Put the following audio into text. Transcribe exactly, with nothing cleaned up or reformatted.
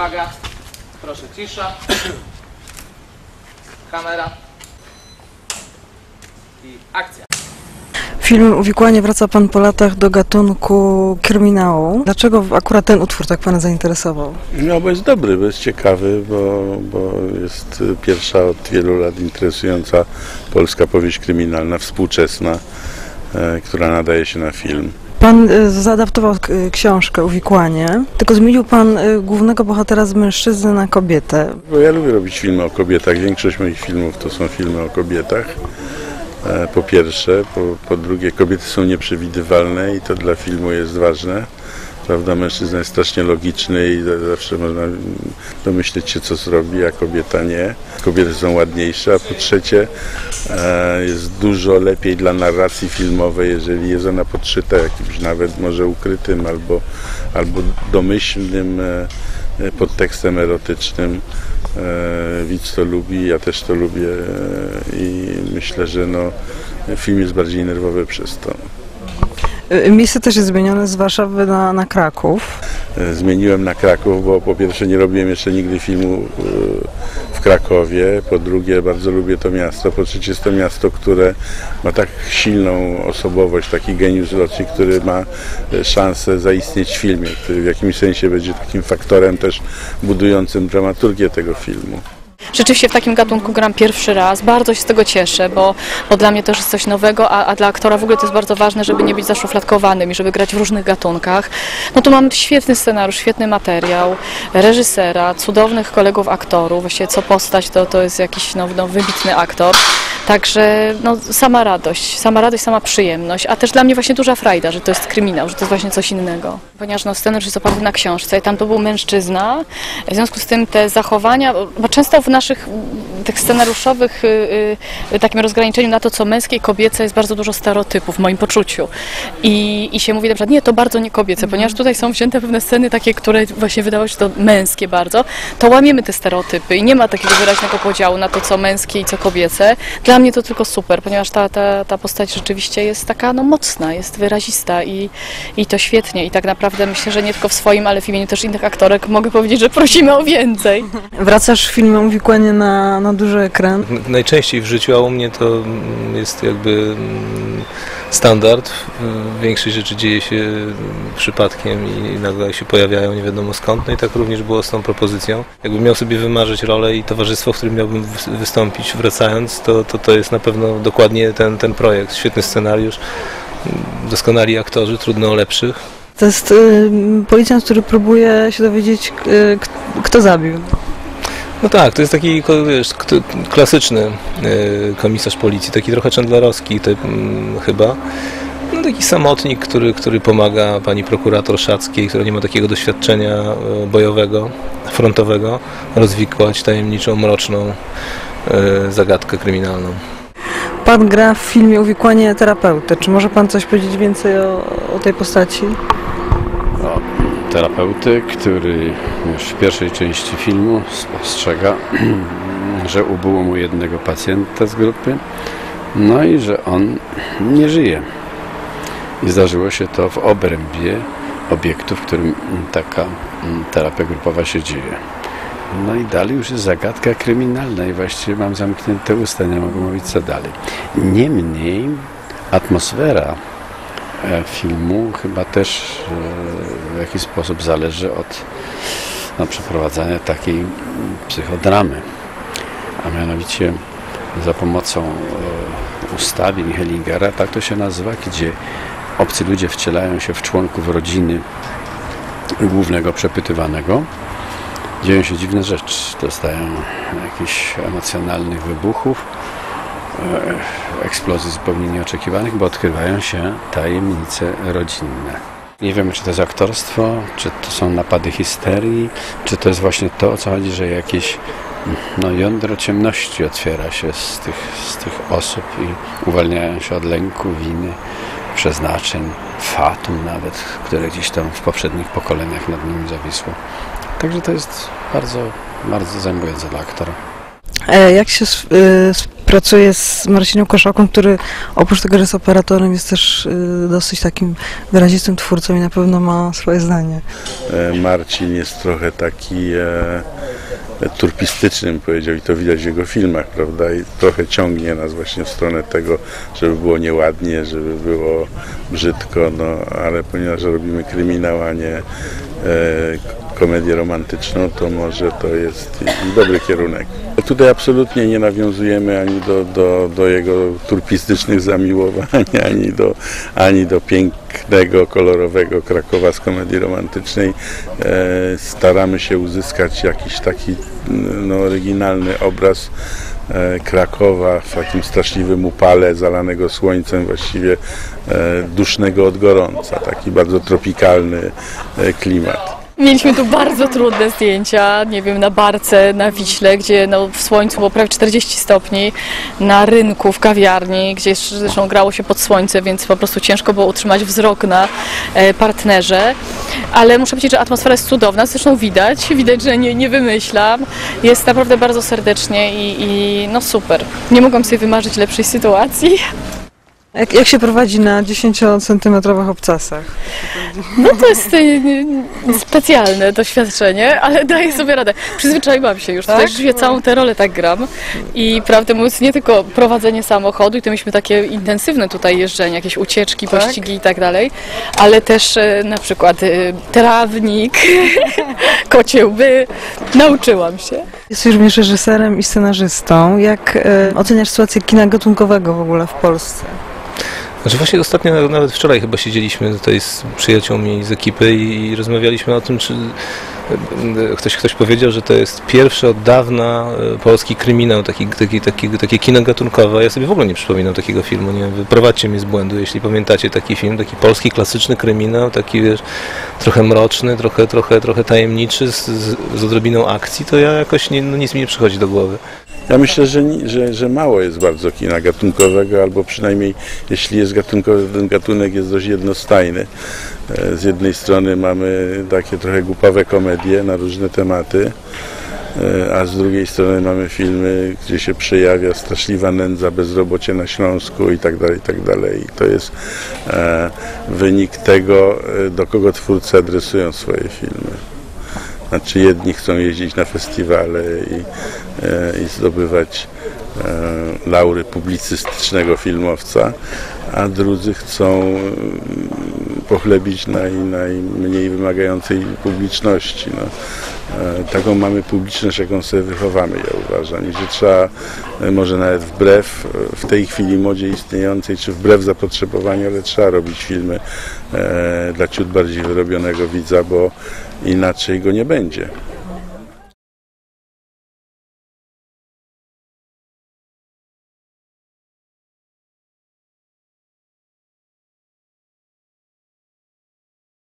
Uwaga, proszę cisza. Kamera. I akcja. W filmie Uwikłanie wraca pan po latach do gatunku kryminału. Dlaczego akurat ten utwór tak pana zainteresował? No bo jest dobry, bo jest ciekawy, bo, bo jest pierwsza od wielu lat interesująca polska powieść kryminalna, współczesna, e, która nadaje się na film. Pan y, zaadaptował y, książkę Uwikłanie, tylko zmienił pan y, głównego bohatera z mężczyzny na kobietę. Bo ja lubię robić filmy o kobietach, większość moich filmów to są filmy o kobietach. E, po pierwsze, po, po drugie kobiety są nieprzewidywalne i to dla filmu jest ważne. Prawda, mężczyzna jest strasznie logiczny i zawsze można domyśleć się, co zrobi, a kobieta nie. Kobiety są ładniejsze, a po trzecie e, jest dużo lepiej dla narracji filmowej, jeżeli jest ona podszyta jakimś nawet może ukrytym albo, albo domyślnym e, podtekstem erotycznym. E, widz to lubi, ja też to lubię e, i myślę, że no, film jest bardziej nerwowy przez to. Miejsce też jest zmienione z Warszawy na, na Kraków. Zmieniłem na Kraków, bo po pierwsze nie robiłem jeszcze nigdy filmu w Krakowie, po drugie bardzo lubię to miasto, po trzecie jest to miasto, które ma tak silną osobowość, taki geniusz loci, który ma szansę zaistnieć w filmie, który w jakimś sensie będzie takim faktorem też budującym dramaturgię tego filmu. Rzeczywiście w takim gatunku gram pierwszy raz, bardzo się z tego cieszę, bo, bo dla mnie to już jest coś nowego, a, a dla aktora w ogóle to jest bardzo ważne, żeby nie być zaszufladkowanym i żeby grać w różnych gatunkach. No tu mam świetny scenariusz, świetny materiał, reżysera, cudownych kolegów aktorów, właściwie co postać to, to jest jakiś no, no, wybitny aktor. Także no, sama radość, sama radość, sama przyjemność, a też dla mnie właśnie duża frajda, że to jest kryminał, że to jest właśnie coś innego. Ponieważ no, scenariusz jest oparty na książce i tam to był mężczyzna, w związku z tym te zachowania, bo często w naszych tych scenariuszowych y, y, takim rozgraniczeniu na to, co męskie i kobiece jest bardzo dużo stereotypów w moim poczuciu. I, i się mówi na przykład, nie, to bardzo nie kobiece, ponieważ tutaj są wzięte pewne sceny takie, które właśnie wydawały się to męskie bardzo, to łamiemy te stereotypy i nie ma takiego wyraźnego podziału na to, co męskie i co kobiece. Dla mnie to tylko super, ponieważ ta, ta, ta postać rzeczywiście jest taka no, mocna, jest wyrazista i, i to świetnie. I tak naprawdę myślę, że nie tylko w swoim, ale w imieniu też innych aktorek mogę powiedzieć, że prosimy o więcej. Wracasz w filmie Uwikłanie na, na duży ekran? Najczęściej w życiu, a u mnie to jest jakby standard. Większość rzeczy dzieje się przypadkiem i nagle się pojawiają nie wiadomo skąd. No i tak również było z tą propozycją. Jakbym miał sobie wymarzyć rolę i towarzystwo, w którym miałbym wystąpić wracając, to to, to jest na pewno dokładnie ten, ten projekt. Świetny scenariusz, doskonali aktorzy, trudno o lepszych. To jest y, policjant, który próbuje się dowiedzieć, y, kto zabił. No tak, to jest taki wiesz, klasyczny y, komisarz policji, taki trochę chandlerowski typ y, chyba. No, taki samotnik, który, który pomaga pani prokurator Szackiej, która nie ma takiego doświadczenia y, bojowego, frontowego, rozwikłać tajemniczą, mroczną y, zagadkę kryminalną. Pan gra w filmie Uwikłanie terapeuty. Czy może pan coś powiedzieć więcej o, o tej postaci? No, terapeuty, który już w pierwszej części filmu spostrzega, że ubyło mu jednego pacjenta z grupy, no i że on nie żyje. I zdarzyło się to w obrębie obiektu, w którym taka terapia grupowa się dzieje. No i dalej już jest zagadka kryminalna i właściwie mam zamknięte usta, nie mogę mówić co dalej. Niemniej atmosfera filmu chyba też w jakiś sposób zależy od no, przeprowadzania takiej psychodramy, a mianowicie za pomocą ustawień Hellingera, tak to się nazywa, gdzie obcy ludzie wcielają się w członków rodziny głównego przepytywanego. Dzieją się dziwne rzeczy, dostają jakichś emocjonalnych wybuchów, eksplozji zupełnie nieoczekiwanych, bo odkrywają się tajemnice rodzinne. Nie wiemy, czy to jest aktorstwo, czy to są napady histerii, czy to jest właśnie to, o co chodzi, że jakieś no, jądro ciemności otwiera się z tych, z tych osób i uwalniają się od lęku, winy, przeznaczeń, fatum nawet, które gdzieś tam w poprzednich pokoleniach nad nimi zawisło. Także to jest bardzo, bardzo zajmujące dla aktora. Jak się pracuje z Marcinem Koszałką, który oprócz tego, że jest operatorem, jest też y, dosyć takim wyrazistym twórcą i na pewno ma swoje zdanie. E, Marcin jest trochę taki e, turpistycznym, powiedział, i to widać w jego filmach, prawda, i trochę ciągnie nas właśnie w stronę tego, żeby było nieładnie, żeby było brzydko, no ale ponieważ robimy kryminał, a nie e, komedię romantyczną, to może to jest dobry kierunek. Tutaj absolutnie nie nawiązujemy ani do, do, do jego turpistycznych zamiłowań, ani do, ani do pięknego, kolorowego Krakowa z komedii romantycznej. E, staramy się uzyskać jakiś taki no, oryginalny obraz e, Krakowa w takim straszliwym upale, zalanego słońcem, właściwie e, dusznego od gorąca, taki bardzo tropikalny e, klimat. Mieliśmy tu bardzo trudne zdjęcia, nie wiem, na barce, na Wiśle, gdzie no, w słońcu było prawie czterdzieści stopni, na rynku, w kawiarni, gdzie zresztą grało się pod słońce, więc po prostu ciężko było utrzymać wzrok na e, partnerze. Ale muszę powiedzieć, że atmosfera jest cudowna, zresztą widać, widać, że nie, nie wymyślam. Jest naprawdę bardzo serdecznie i, i no super. Nie mogłam sobie wymarzyć lepszej sytuacji. Jak, jak się prowadzi na dziesięciocentymetrowych obcasach? No to jest y, specjalne doświadczenie, ale daję sobie radę. Przyzwyczaiłam się już, Tak? tutaj żyję całą tę rolę tak gram i prawdę mówiąc nie tylko prowadzenie samochodu i to mieliśmy takie intensywne tutaj jeżdżenie, jakieś ucieczki, Tak? pościgi i tak dalej, ale też y, na przykład y, trawnik, kocie łby, nauczyłam się. Jesteś również reżyserem i scenarzystą. Jak e, oceniasz sytuację kina gatunkowego w ogóle w Polsce? Znaczy właśnie ostatnio, nawet wczoraj chyba siedzieliśmy tutaj z przyjaciółmi z ekipy i, i rozmawialiśmy o tym, czy ktoś, ktoś powiedział, że to jest pierwszy od dawna polski kryminał, taki, taki, taki, takie kino gatunkowe. Ja sobie w ogóle nie przypominam takiego filmu, nie wiem, wyprowadźcie mnie z błędu, jeśli pamiętacie taki film, taki polski klasyczny kryminał, taki wiesz, trochę mroczny, trochę, trochę, trochę tajemniczy, z, z, z odrobiną akcji, to ja jakoś nie, no nic mi nie przychodzi do głowy. Ja myślę, że, że, że mało jest bardzo kina gatunkowego, albo przynajmniej jeśli jest gatunkowy, ten gatunek jest dość jednostajny. Z jednej strony mamy takie trochę głupawe komedie na różne tematy, a z drugiej strony mamy filmy, gdzie się przejawia straszliwa nędza, bezrobocie na Śląsku i tak dalej, i tak dalej. I to jest e, wynik tego, do kogo twórcy adresują swoje filmy. Znaczy jedni chcą jeździć na festiwale i, e, i zdobywać e, laury publicystycznego filmowca, a drudzy chcą e, pochlebić naj, najmniej wymagającej publiczności. No. E, taką mamy publiczność, jaką sobie wychowamy, ja uważam, gdzie trzeba, e, może nawet wbrew w tej chwili modzie istniejącej, czy wbrew zapotrzebowaniu, ale trzeba robić filmy e, dla ciut bardziej wyrobionego widza, bo inaczej go nie będzie.